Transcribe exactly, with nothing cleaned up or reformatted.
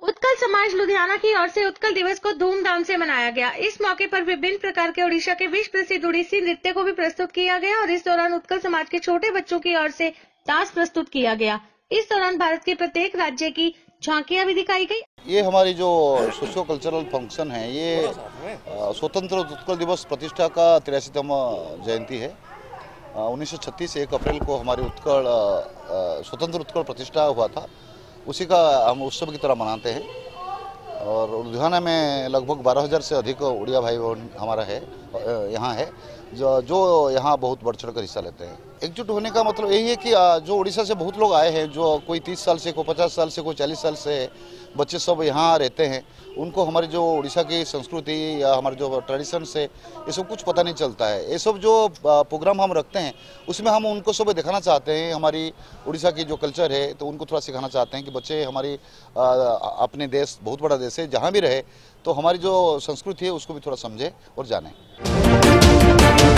उत्कल समाज लुधियाना की ओर से उत्कल दिवस को धूमधाम से मनाया गया। इस मौके पर विभिन्न प्रकार के ओडिशा के विश्व प्रसिद्ध ओडिसी नृत्य को भी प्रस्तुत किया गया और इस दौरान उत्कल समाज के छोटे बच्चों की ओर से डांस प्रस्तुत किया गया। इस दौरान भारत के प्रत्येक राज्य की झांकियां भी दिखाई गई। ये हमारी जो सोशो कल्चरल फंक्शन है, ये स्वतंत्र उत्कल दिवस प्रतिष्ठा का तिरासीतम जयंती है। उन्नीस सौ छत्तीस एक अप्रैल को हमारी उत्कल स्वतंत्र उत्कल प्रतिष्ठा हुआ था, उसी का हम उत्सव की तरह मनाते हैं। और लुधियाना में लगभग बारह हजार से अधिक उड़िया भाई बहन हमारा है यहाँ है जो जो यहाँ बहुत बढ़ चढ़ कर हिस्सा लेते हैं। एकजुट होने का मतलब यही है कि जो उड़ीसा से बहुत लोग आए हैं, जो कोई तीस साल से, कोई पचास साल से, कोई चालीस साल से बच्चे सब यहाँ रहते हैं, उनको हमारी जो उड़ीसा की संस्कृति या हमारे जो ट्रेडिशन से ये सब कुछ पता नहीं चलता है। ये सब जो प्रोग्राम हम रखते हैं उसमें हम उनको सब दिखाना चाहते हैं हमारी उड़ीसा की जो कल्चर है, तो उनको थोड़ा सिखाना चाहते हैं कि बच्चे हमारी अपने देश बहुत बड़ा देश है, जहाँ भी रहे तो हमारी जो संस्कृति है उसको भी थोड़ा समझे और जाने।